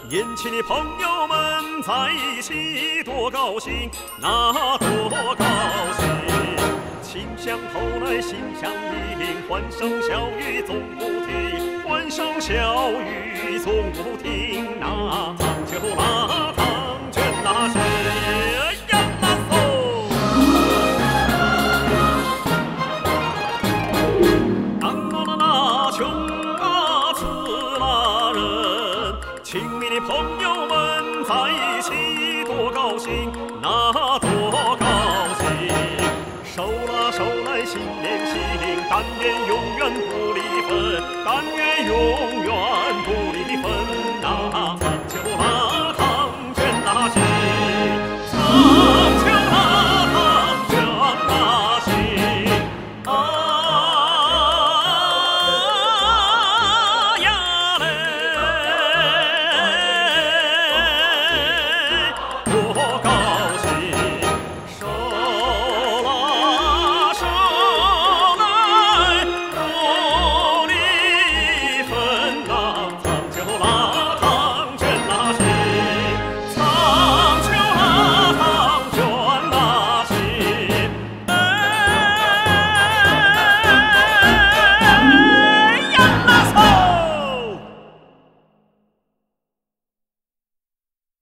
年轻的朋友们在一起多高兴，那多高兴！情相投来心相印，欢声笑语总不停，欢声笑语总不停。那烫酒那烫卷那是呀那送，当啦啦啦穷啊死啦人，亲密的朋友们在一起多高兴，那多高兴！手拉手来心连心，但愿永远不离分，但愿永远。